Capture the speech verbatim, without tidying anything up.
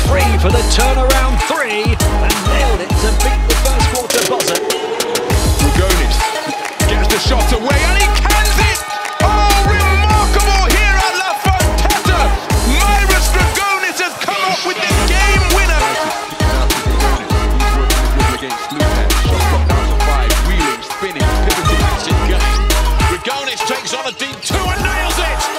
free for the turnaround three and nailed it to beat the first quarter buzzer. Grigonis gets the shot away and he cans it! Oh, remarkable here at La Fonteta! Marius Grigonis has come up with the game winner! Against Lucas, shot clock down to five, wheeling, spinning, pivoting, action, Grigonis takes on a deep two and nails it!